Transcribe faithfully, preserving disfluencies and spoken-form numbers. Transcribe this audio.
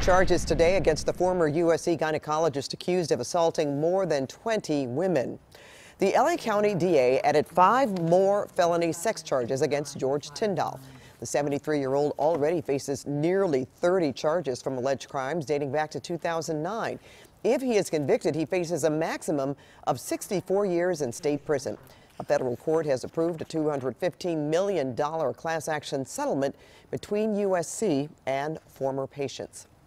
charges today against the former U S C gynecologist accused of assaulting more than twenty women. The L A County D A added five more felony sex charges against George Tyndall. The seventy-three-year-old already faces nearly thirty charges from alleged crimes dating back to two thousand nine. If he is convicted, he faces a maximum of sixty-four years in state prison. A federal court has approved a two hundred fifteen million dollar class action settlement between U S C and former patients.